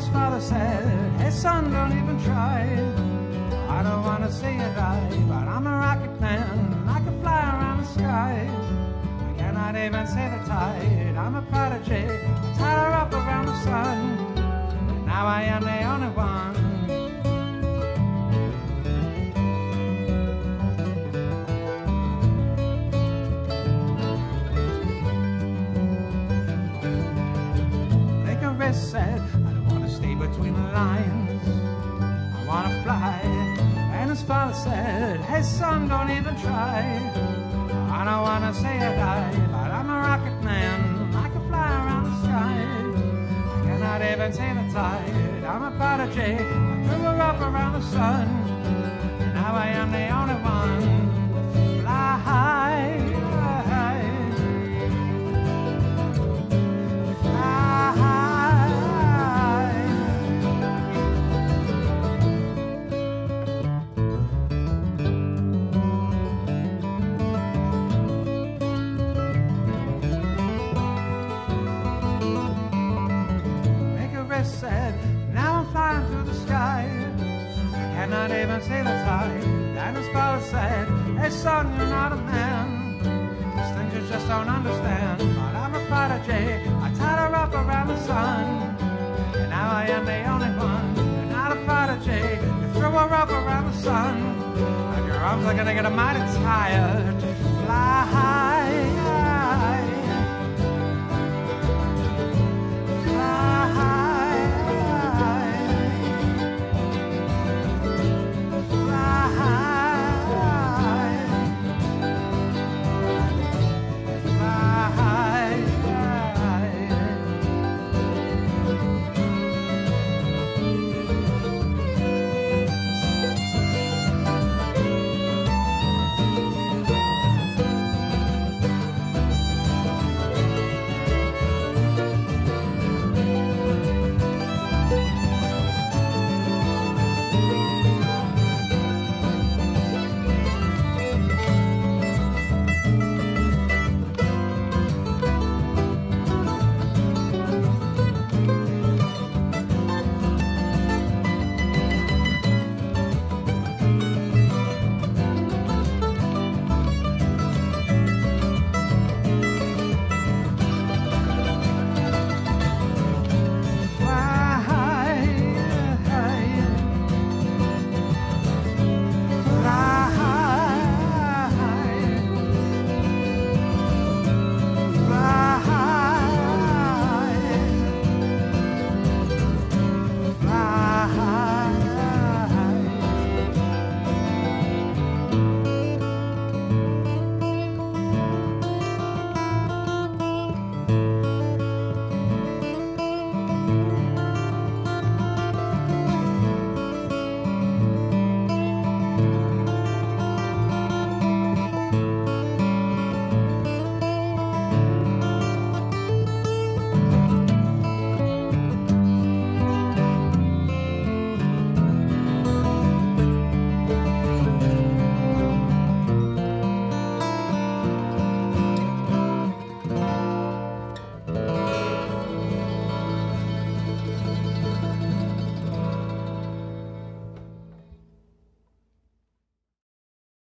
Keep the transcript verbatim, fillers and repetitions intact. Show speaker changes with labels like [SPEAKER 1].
[SPEAKER 1] father said, hey son, don't even try. I don't want to see you die, but I'm a rocket man. I can fly around the sky. I cannot even see the tide. I'm a prodigy. I tied her up around the sun. And now I am the only one. Icarus said, I don't want to stay between the lines. I want to fly. And his father said, hey son, don't even try. I don't want to say I die, but I'm a rocket man. I can fly around the sky. I cannot even see the tide. I'm a prodigy. I threw her up around the sun. And now I am the only one to fly high. Said, now I'm flying through the sky. I cannot even see the tide. And his father said, hey son, you're not a man. These things you just don't understand. But I'm a prodigy. I tied her up around the sun. And now I am the only one. You're not a prodigy. You threw her up around the sun. And your arms are gonna get a mighty tired to fly high.